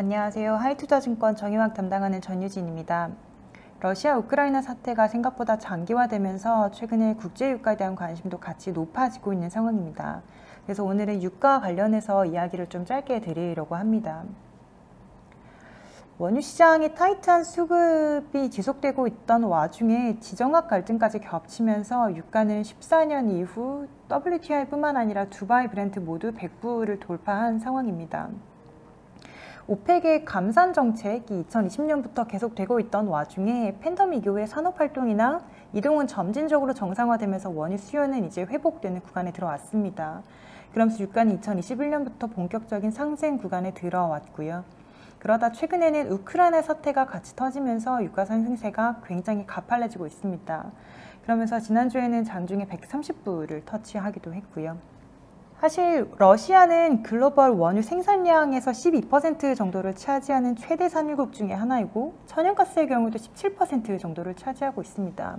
안녕하세요. 하이투자증권 정유학 담당하는 전유진입니다. 러시아 우크라이나 사태가 생각보다 장기화되면서 최근에 국제유가에 대한 관심도 같이 높아지고 있는 상황입니다. 그래서 오늘은 유가 관련해서 이야기를 좀 짧게 드리려고 합니다. 원유 시장이 타이트한 수급이 지속되고 있던 와중에 지정학 갈등까지 겹치면서 유가는 14년 이후 WTI뿐만 아니라 두바이 브렌트 모두 100불을 돌파한 상황입니다. 오펙의 감산 정책이 2020년부터 계속되고 있던 와중에 팬데믹 이후의 산업활동이나 이동은 점진적으로 정상화되면서 원유 수요는 이제 회복되는 구간에 들어왔습니다. 그러면서 유가는 2021년부터 본격적인 상승 구간에 들어왔고요. 그러다 최근에는 우크라이나 사태가 같이 터지면서 유가 상승세가 굉장히 가팔라지고 있습니다. 그러면서 지난주에는 장중에 130불을 터치하기도 했고요. 사실 러시아는 글로벌 원유 생산량에서 12% 정도를 차지하는 최대 산유국 중에 하나이고 천연가스의 경우도 17% 정도를 차지하고 있습니다.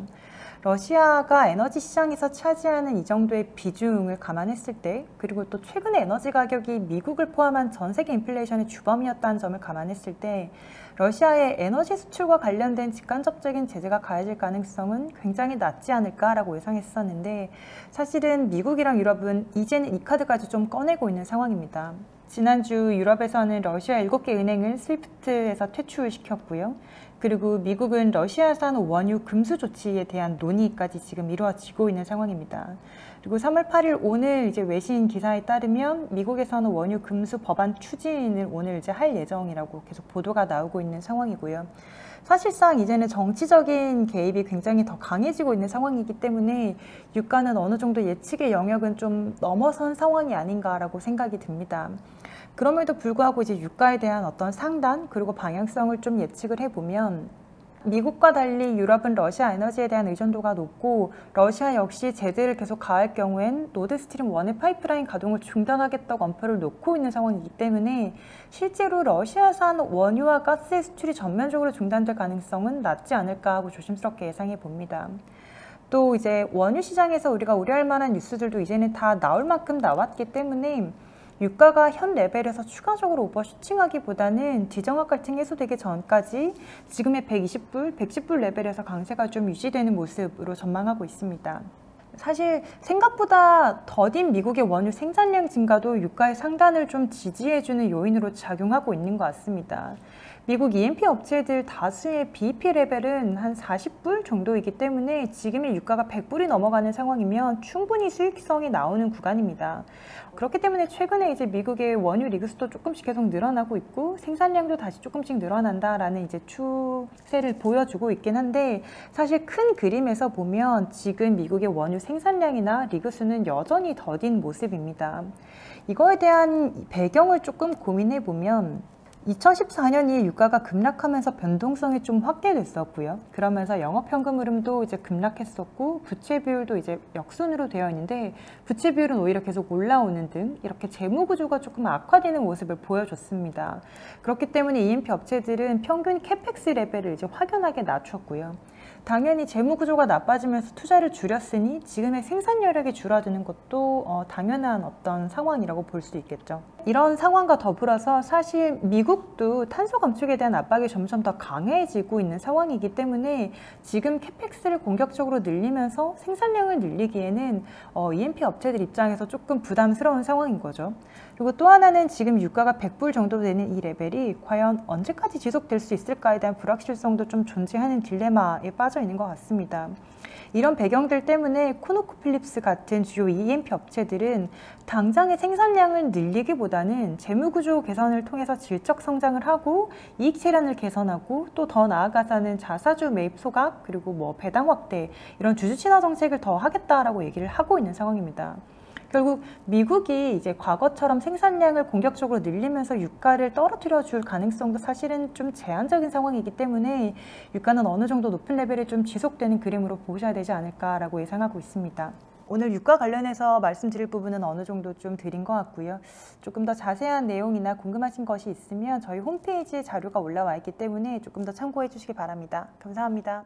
러시아가 에너지 시장에서 차지하는 이 정도의 비중을 감안했을 때, 그리고 또 최근에 에너지 가격이 미국을 포함한 전 세계 인플레이션의 주범이었다는 점을 감안했을 때 러시아의 에너지 수출과 관련된 직간접적인 제재가 가해질 가능성은 굉장히 낮지 않을까라고 예상했었는데, 사실은 미국이랑 유럽은 이제는 이 카드까지 좀 꺼내고 있는 상황입니다. 지난주 유럽에서는 러시아 7개 은행을 스위프트에서 퇴출시켰고요. 그리고 미국은 러시아산 원유 금수 조치에 대한 논의까지 지금 이루어지고 있는 상황입니다. 그리고 3월 8일 오늘 이제 외신 기사에 따르면 미국에서는 원유 금수 법안 추진을 오늘 이제 할 예정이라고 계속 보도가 나오고 있는 상황이고요. 사실상 이제는 정치적인 개입이 굉장히 더 강해지고 있는 상황이기 때문에 유가는 어느 정도 예측의 영역은 좀 넘어선 상황이 아닌가라고 생각이 듭니다. 그럼에도 불구하고 이제 유가에 대한 어떤 상단 그리고 방향성을 좀 예측을 해보면 미국과 달리 유럽은 러시아 에너지에 대한 의존도가 높고 러시아 역시 제재를 계속 가할 경우엔 노드스트림 1의 파이프라인 가동을 중단하겠다고 엄포를 놓고 있는 상황이기 때문에 실제로 러시아산 원유와 가스의 수출이 전면적으로 중단될 가능성은 낮지 않을까 하고 조심스럽게 예상해 봅니다. 또 이제 원유 시장에서 우리가 우려할 만한 뉴스들도 이제는 다 나올 만큼 나왔기 때문에 유가가 현 레벨에서 추가적으로 오버슈팅하기보다는 지정학 갈등 해소되기 전까지 지금의 120불, 110불 레벨에서 강세가 좀 유지되는 모습으로 전망하고 있습니다. 사실 생각보다 더딘 미국의 원유 생산량 증가도 유가의 상단을 좀 지지해주는 요인으로 작용하고 있는 것 같습니다. 미국 E&P 업체들 다수의 BEP 레벨은 한 40불 정도이기 때문에 지금의 유가가 100불이 넘어가는 상황이면 충분히 수익성이 나오는 구간입니다. 그렇기 때문에 최근에 이제 미국의 원유 리그스도 조금씩 계속 늘어나고 있고 생산량도 다시 조금씩 늘어난다라는 이제 추세를 보여주고 있긴 한데, 사실 큰 그림에서 보면 지금 미국의 원유 생산량이나 리그스는 여전히 더딘 모습입니다. 이거에 대한 배경을 조금 고민해 보면 2014년 이에 유가가 급락하면서 변동성이 좀 확대됐었고요. 그러면서 영업현금 흐름도 이제 급락했었고 부채 비율도 이제 역순으로 되어 있는데 부채 비율은 오히려 계속 올라오는 등 이렇게 재무 구조가 조금 악화되는 모습을 보여줬습니다. 그렇기 때문에 E&P 업체들은 평균 캐펙스 레벨을 이제 확연하게 낮췄고요. 당연히 재무 구조가 나빠지면서 투자를 줄였으니 지금의 생산 여력이 줄어드는 것도 당연한 어떤 상황이라고 볼 수 있겠죠. 이런 상황과 더불어서 사실 미국도 탄소 감축에 대한 압박이 점점 더 강해지고 있는 상황이기 때문에 지금 캐펙스를 공격적으로 늘리면서 생산량을 늘리기에는 E&P 업체들 입장에서 조금 부담스러운 상황인 거죠. 그리고 또 하나는 지금 유가가 100불 정도 되는 이 레벨이 과연 언제까지 지속될 수 있을까에 대한 불확실성도 좀 존재하는 딜레마에 빠져 있는 것 같습니다. 이런 배경들 때문에 코노코필립스 같은 주요 E&P 업체들은 당장의 생산량을 늘리기보다는 재무구조 개선을 통해서 질적 성장을 하고 이익 체련을 개선하고 또 더 나아가서는 자사주 매입 소각 그리고 뭐 배당 확대 이런 주주 친화 정책을 더 하겠다라고 얘기를 하고 있는 상황입니다. 결국 미국이 이제 과거처럼 생산량을 공격적으로 늘리면서 유가를 떨어뜨려 줄 가능성도 사실은 좀 제한적인 상황이기 때문에 유가는 어느 정도 높은 레벨이 좀 지속되는 그림으로 보셔야 되지 않을까라고 예상하고 있습니다. 오늘 유가 관련해서 말씀드릴 부분은 어느 정도 좀 드린 것 같고요. 조금 더 자세한 내용이나 궁금하신 것이 있으면 저희 홈페이지에 자료가 올라와 있기 때문에 조금 더 참고해 주시기 바랍니다. 감사합니다.